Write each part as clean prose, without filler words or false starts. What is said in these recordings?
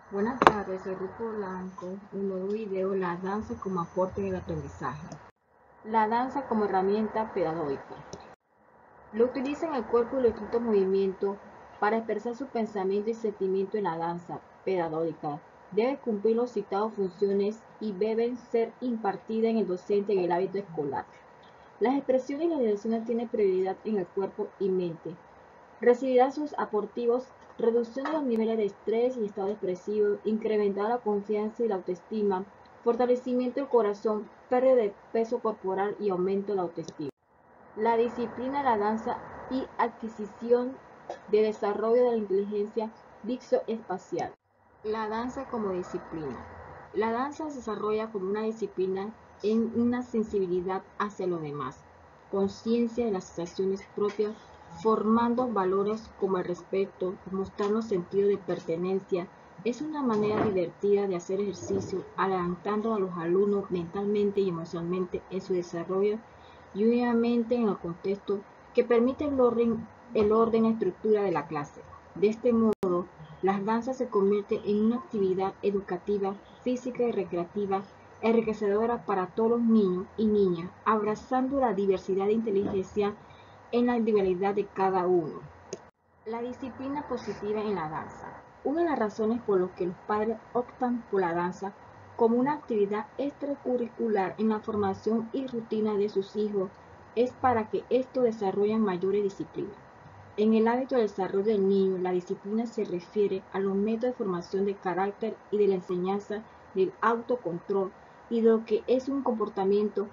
Buenas tardes, soy Grupo Blanco, un nuevo video, la danza como aporte en el aprendizaje. La danza como herramienta pedagógica. Lo utiliza en el cuerpo y los distintos movimientos para expresar su pensamiento y sentimiento en la danza pedagógica. Debe cumplir los citados funciones y deben ser impartidas en el docente en el hábito escolar. Las expresiones y las direcciones tienen prioridad en el cuerpo y mente. Recibirá sus aportivos, reducción de los niveles de estrés y estado expresivo, incrementar la confianza y la autoestima, fortalecimiento del corazón, pérdida de peso corporal y aumento de la autoestima. La disciplina de la danza y adquisición de desarrollo de la inteligencia visoespacial. La danza como disciplina. La danza se desarrolla como una disciplina en una sensibilidad hacia lo demás, conciencia de las sensaciones propias, formando valores como el respeto, mostrando sentido de pertenencia. Es una manera divertida de hacer ejercicio, adelantando a los alumnos mentalmente y emocionalmente en su desarrollo y obviamente en el contexto que permite el orden y estructura de la clase. De este modo, las danzas se convierten en una actividad educativa, física y recreativa enriquecedora para todos los niños y niñas, abrazando la diversidad de inteligencia en la individualidad de cada uno. La disciplina positiva en la danza. Una de las razones por las que los padres optan por la danza como una actividad extracurricular en la formación y rutina de sus hijos es para que estos desarrollen mayores disciplinas. En el hábito de desarrollo del niño, la disciplina se refiere a los métodos de formación de carácter y de la enseñanza del autocontrol y de lo que es un comportamiento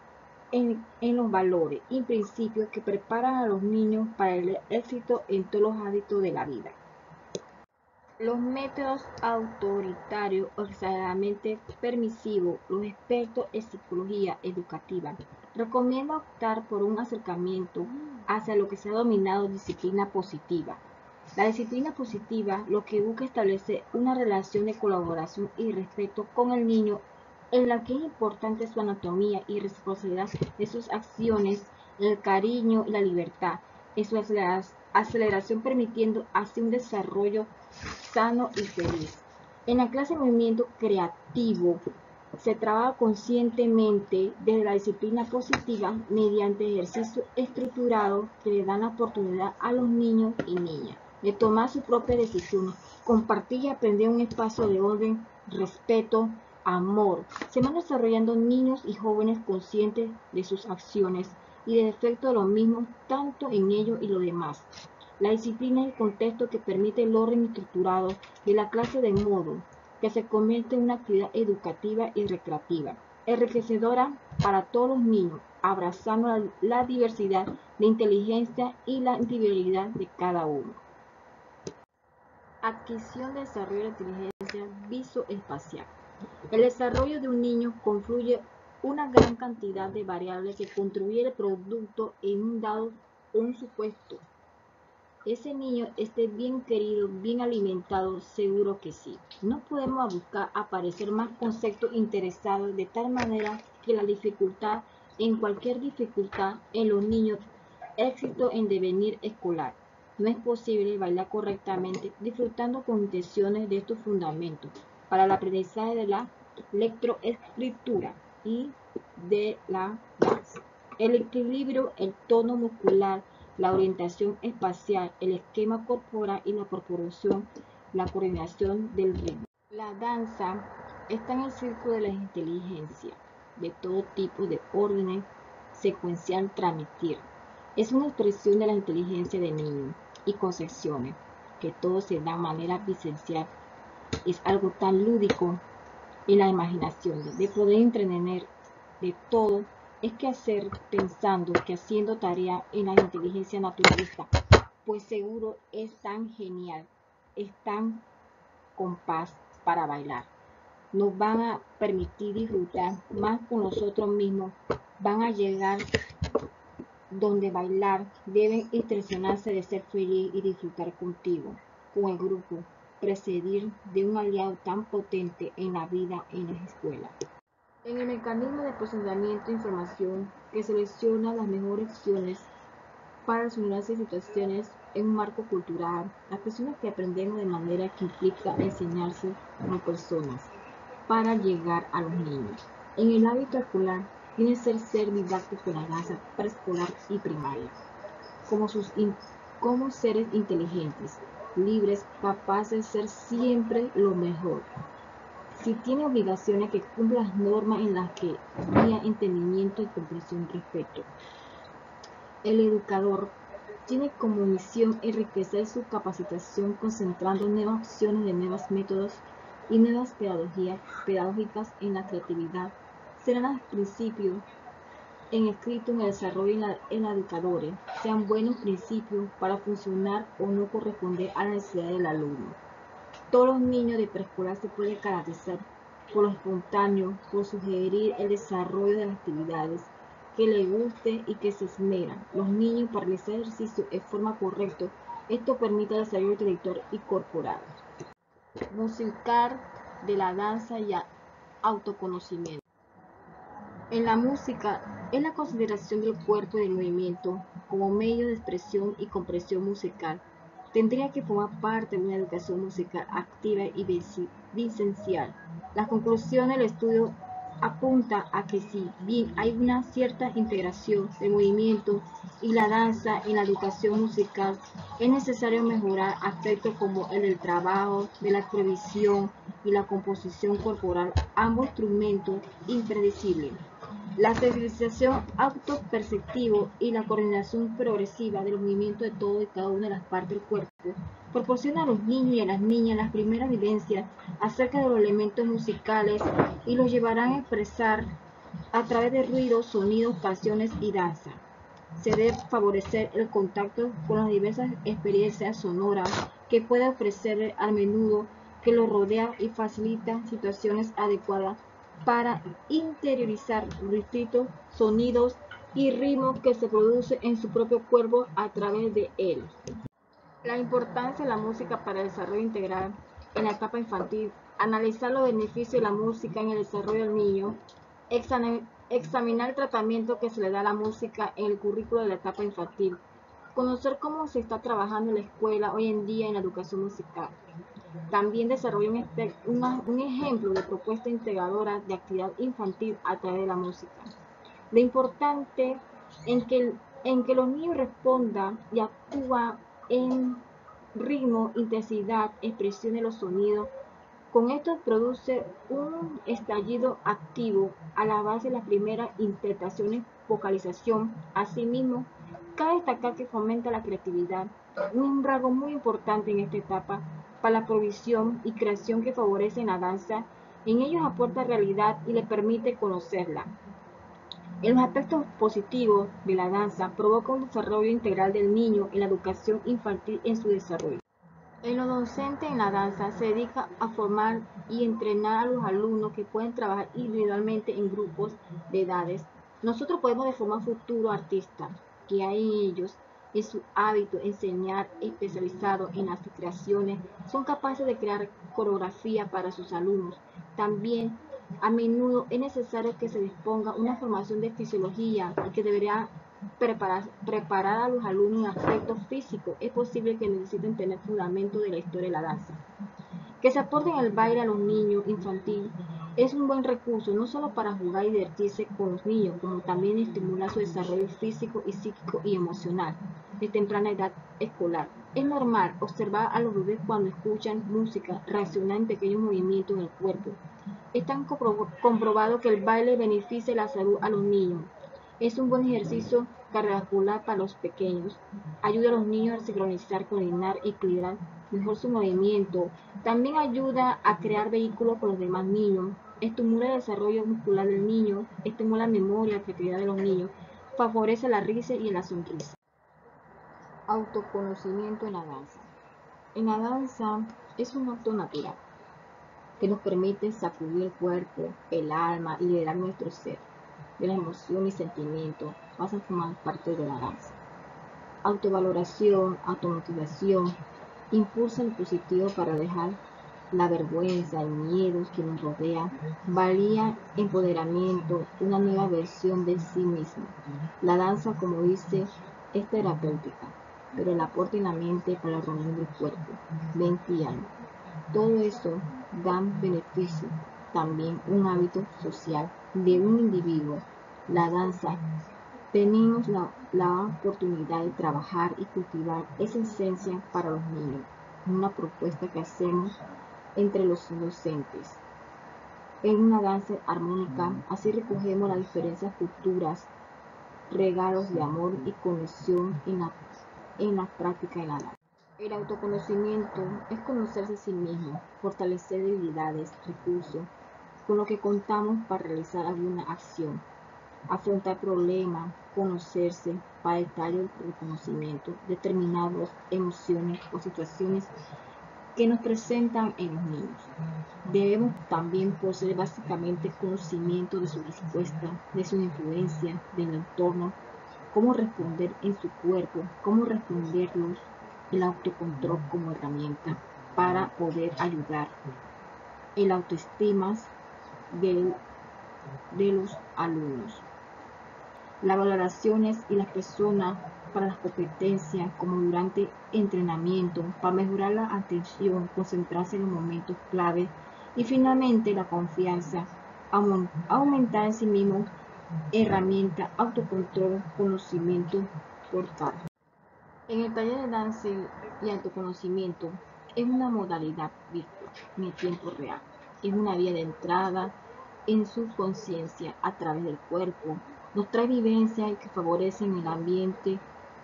en los valores y principios que preparan a los niños para el éxito en todos los hábitos de la vida. Los métodos autoritarios o exageradamente permisivos. Los expertos en psicología educativa recomiendan optar por un acercamiento hacia lo que se ha denominado disciplina positiva. La disciplina positiva lo que busca establecer una relación de colaboración y respeto con el niño en la que es importante su anatomía y responsabilidad de sus acciones, el cariño y la libertad, en su aceleración permitiendo así un desarrollo sano y feliz. En la clase de movimiento creativo se trabaja conscientemente desde la disciplina positiva mediante ejercicios estructurados que le dan la oportunidad a los niños y niñas de tomar sus propias decisiones, compartir y aprender un espacio de orden, respeto, amor. Se van desarrollando niños y jóvenes conscientes de sus acciones y del efecto de los mismos tanto en ellos y los demás. La disciplina es el contexto que permite el orden estructurado de la clase de modo que se convierte en una actividad educativa y recreativa, enriquecedora para todos los niños, abrazando la diversidad de inteligencia y la individualidad de cada uno. Adquisición de desarrollo de inteligencia visoespacial. El desarrollo de un niño confluye una gran cantidad de variables que contribuyen al producto en un dado un supuesto. Ese niño esté bien querido, bien alimentado, seguro que sí. No podemos buscar aparecer más conceptos interesados de tal manera que la dificultad, en cualquier dificultad en los niños, éxito en devenir escolar. No es posible bailar correctamente disfrutando con intenciones de estos fundamentos para el aprendizaje de la lectoescritura y de la danza. El equilibrio, el tono muscular, la orientación espacial, el esquema corporal y la proporción, la coordinación del ritmo. La danza está en el círculo de la inteligencia, de todo tipo de órdenes secuencial transmitir. Es una expresión de la inteligencia de niños y concepciones, que todo se da de manera vivencial. Es algo tan lúdico en la imaginación, de poder entretener de todo, es que hacer pensando que haciendo tarea en la inteligencia naturalista, pues seguro es tan genial, es tan compás para bailar. Nos van a permitir disfrutar más con nosotros mismos, van a llegar donde bailar, deben intencionarse de ser feliz y disfrutar contigo, con el grupo, presidir de un aliado tan potente en la vida en las escuelas. En el mecanismo de procesamiento de información que selecciona las mejores opciones para solucionar situaciones en un marco cultural, las personas que aprendemos de manera que implica enseñarse como personas para llegar a los niños. En el hábito escolar, tiene que ser didáctico en la danza preescolar y primaria, como seres inteligentes, libres, capaces de ser siempre lo mejor. Si tiene obligaciones que cumpla las normas en las que guía entendimiento y comprensión respeto. El educador tiene como misión enriquecer su capacitación concentrando nuevas opciones de nuevos métodos y nuevas pedagógicas en la creatividad. Serán los principios en escrito en el desarrollo en educadores, sean buenos principios para funcionar o no corresponder a la necesidad del alumno. Todos los niños de preescolar se pueden caracterizar por lo espontáneo, por sugerir el desarrollo de las actividades que les guste y que se esmeran. Los niños para realizar ejercicio en forma correcta, esto permite el desarrollo intelectual y corporal. Musical de la danza y autoconocimiento. En la música, es la consideración del cuerpo y del movimiento como medio de expresión y comprensión musical. Tendría que formar parte de una educación musical activa y vivencial. Las conclusiones del estudio apuntan a que si bien hay una cierta integración del movimiento y la danza en la educación musical, es necesario mejorar aspectos como el del trabajo, de la previsión y la composición corporal, ambos instrumentos imprescindibles. La sensibilización autoperceptiva y la coordinación progresiva de los movimientos de todo y cada una de las partes del cuerpo proporciona a los niños y a las niñas las primeras vivencias acerca de los elementos musicales y los llevarán a expresar a través de ruidos, sonidos, canciones y danza. Se debe favorecer el contacto con las diversas experiencias sonoras que puede ofrecer al menudo que lo rodea y facilita situaciones adecuadas para interiorizar los distintos sonidos y ritmos que se producen en su propio cuerpo a través de él. La importancia de la música para el desarrollo integral en la etapa infantil. Analizar los beneficios de la música en el desarrollo del niño. Examinar el tratamiento que se le da a la música en el currículo de la etapa infantil. Conocer cómo se está trabajando en la escuela hoy en día en la educación musical. También desarrolla un ejemplo de propuesta integradora de actividad infantil a través de la música. Lo importante en que los niños respondan y actúan en ritmo, intensidad, expresión de los sonidos. Con esto produce un estallido activo a la base de las primeras interpretaciones, vocalización. Asimismo, cabe destacar que fomenta la creatividad, un rasgo muy importante en esta etapa para la provisión y creación que favorecen la danza. En ellos aporta realidad y le permite conocerla. En los aspectos positivos de la danza provoca un desarrollo integral del niño en la educación infantil en su desarrollo. En lo docente en la danza se dedica a formar y entrenar a los alumnos que pueden trabajar individualmente en grupos de edades. Nosotros podemos formar futuros artistas que hay en ellos, en su hábito, enseñar especializado en las creaciones, son capaces de crear coreografía para sus alumnos. También a menudo es necesario que se disponga una formación de fisiología y que debería preparar a los alumnos en aspectos físicos. Es posible que necesiten tener fundamento de la historia de la danza. Que se aporten el baile a los niños infantil es un buen recurso no solo para jugar y divertirse con los niños, como también estimular su desarrollo físico y psíquico y emocional de temprana edad escolar. Es normal observar a los bebés cuando escuchan música reaccionar en pequeños movimientos del cuerpo. Está comprobado que el baile beneficia la salud a los niños. Es un buen ejercicio cardiovascular para los pequeños. Ayuda a los niños a sincronizar, coordinar y equilibrar mejor su movimiento. También ayuda a crear vehículos con los demás niños. Estimula el desarrollo muscular del niño. Estimula la memoria y la creatividad de los niños. Favorece la risa y la sonrisa. Autoconocimiento en la danza. En la danza es un acto natural que nos permite sacudir el cuerpo, el alma y liberar nuestro ser de las emociones y sentimientos pasan a formar parte de la danza. Autovaloración, automotivación, impulsa el positivo para dejar la vergüenza y miedos que nos rodean, valía, empoderamiento, una nueva versión de sí mismo. La danza, como dice, es terapéutica. pero el aporte en la mente para la reunión del cuerpo, 20 años. Todo eso da beneficio. También un hábito social de un individuo. La danza. Tenemos la oportunidad de trabajar y cultivar esa esencia para los niños. Una propuesta que hacemos entre los docentes. En una danza armónica, así recogemos las diferentes culturas, regalos de amor y conexión en la práctica de la danza. El autoconocimiento es conocerse a sí mismo, fortalecer debilidades, recursos con lo que contamos para realizar alguna acción, afrontar problemas, conocerse para detallar el reconocimiento, determinadas emociones o situaciones que nos presentan en los niños. Debemos también poseer básicamente conocimiento de su respuesta, de su influencia, del entorno, cómo responder en su cuerpo, cómo responderlos, el autocontrol como herramienta para poder ayudar, el autoestima de los alumnos, las valoraciones y las personas para las competencias como durante entrenamiento, para mejorar la atención, concentrarse en los momentos clave y finalmente la confianza, aumentar en sí mismo, herramienta, autocontrol, conocimiento total. En el taller de danza y autoconocimiento es una modalidad virtual en el tiempo real, es una vía de entrada en su conciencia a través del cuerpo, nos trae vivencias que favorecen el ambiente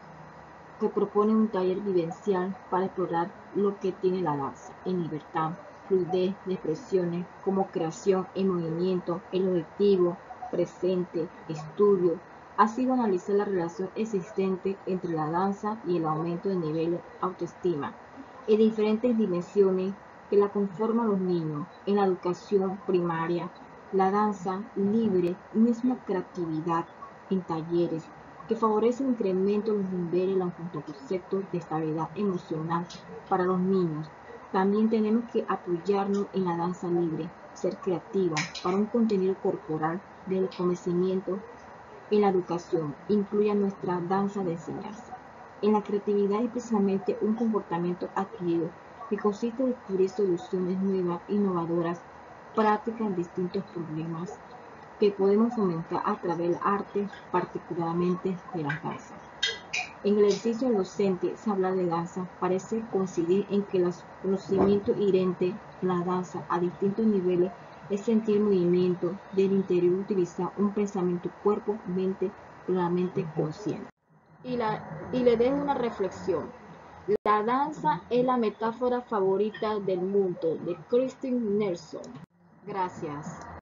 que propone un taller vivencial para explorar lo que tiene la danza en libertad, fluidez de expresiones como creación en movimiento, el objetivo, presente, estudio. Ha sido analizar la relación existente entre la danza y el aumento del nivel de autoestima en diferentes dimensiones que la conforman los niños. En la educación primaria, la danza libre es una creatividad en talleres que favorece el incremento de los niveles de conceptos de estabilidad emocional para los niños. También tenemos que apoyarnos en la danza libre, ser creativa para un contenido corporal del conocimiento en la educación, incluya nuestra danza de enseñanza. En la creatividad es precisamente un comportamiento adquirido que consiste en descubrir soluciones nuevas, innovadoras, prácticas en distintos problemas que podemos fomentar a través del arte, particularmente de la danza. En el ejercicio docente se habla de danza, parece coincidir en que el conocimiento inherente en la danza a distintos niveles es sentir el movimiento del interior, utilizar un pensamiento cuerpo-mente plenamente consciente. Y le dejo una reflexión. La danza es la metáfora favorita del mundo, de Christine Nelson. Gracias.